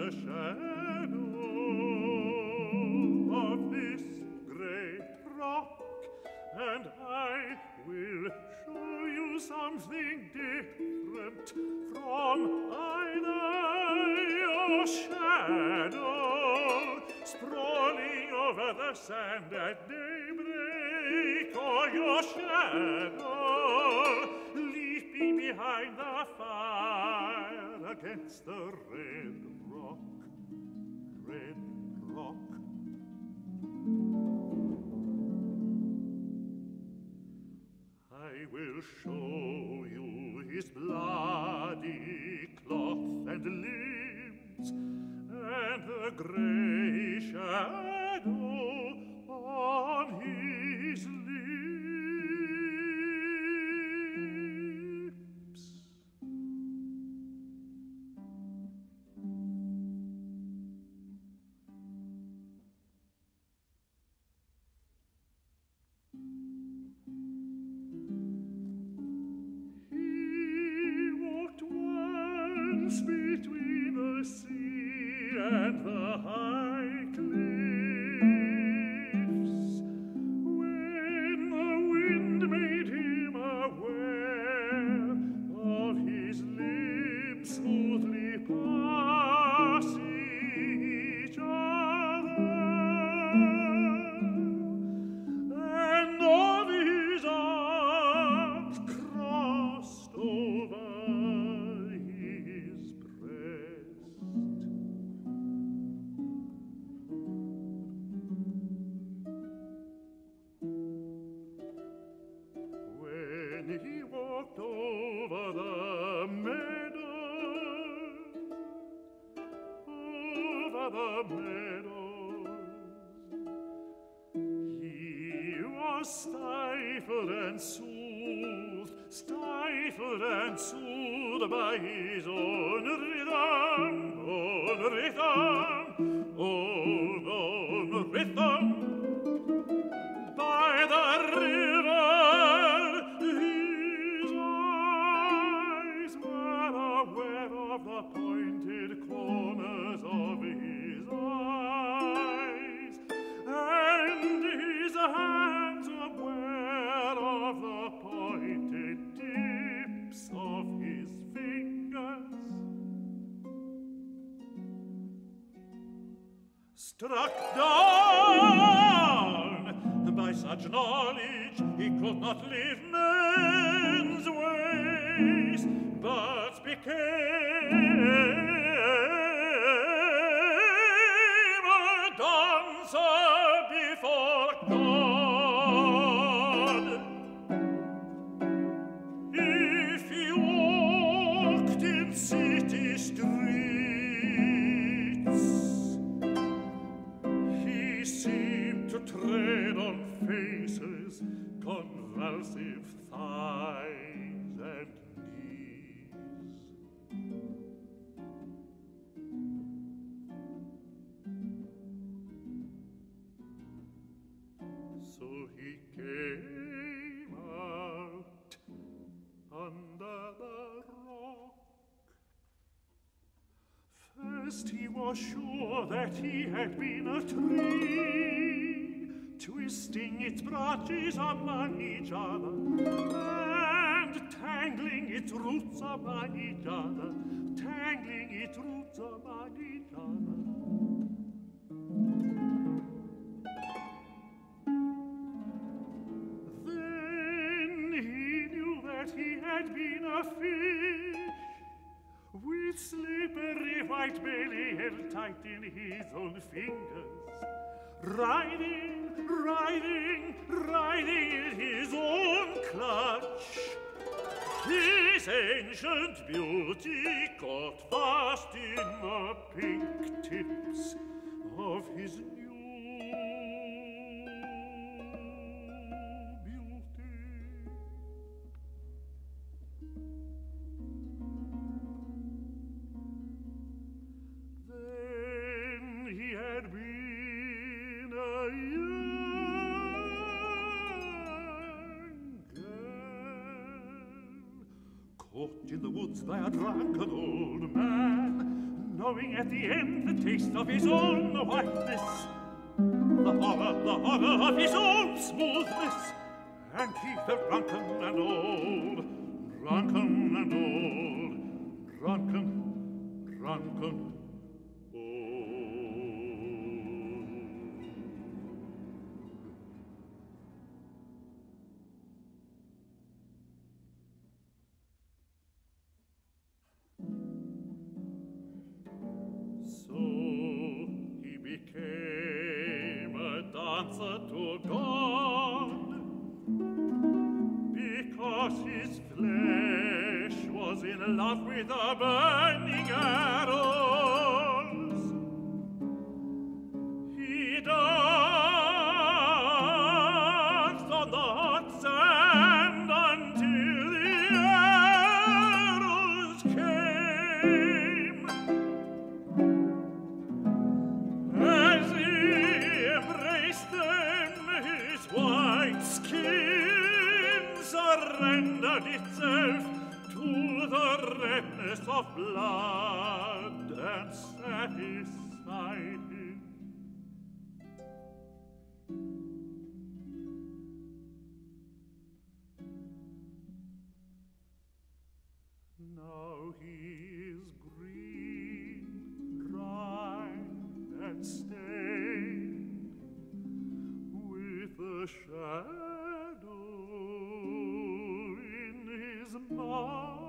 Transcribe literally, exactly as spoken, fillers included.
the shadow of this great rock, and I will show you something different from either your shadow sprawling over the sand at daybreak, or your shadow leaping behind the fire against the red rock, red rock. I will show you his bloody cloth and limbs, and the grey shadow on his lips. He walked once between the sea and the high cliffs, when the wind made him aware of his limbs smoothly passing each other, and of his arms crossed over his breast. When he walked over the meadow, over the meadows, he was stifled and soothed, stifled and soothed by his own rhythm, own rhythm, own, own rhythm. By the river, his eyes were aware of the pointed corners of his eyes, and his hands aware of the pointed tips of his fingers. Struck down by such knowledge, he could not live men's ways, but became a dancer before God. If he walked in city streets, he seemed to tread on faces, convulsive thighs and knees. So he came out under the rock. First he was sure that he had been a tree, twisting its branches among each other, and tangling its roots among each other, tangling its roots among each other. Then he knew that he had been a fish, with slippery white belly held tight in his own fingers, riding, riding, riding in his own clutch. His ancient beauty caught fast in the pink tips of his new beauty. Then he had been a young girl, caught in the woods by a drunken old man, knowing at the end the taste of his own whiteness, the horror, the horror of his own smoothness, and he felt drunken and old, drunken and old, drunken, drunken, old. So he became a dancer to God, because his flesh was in love with the burning arrows. He danced on the hot sand until the arrows came. As he embraced them, his white skin surrendered itself to the redness of blood and satisfied him. Now he is green, dry, and stained with a shadow in his mind.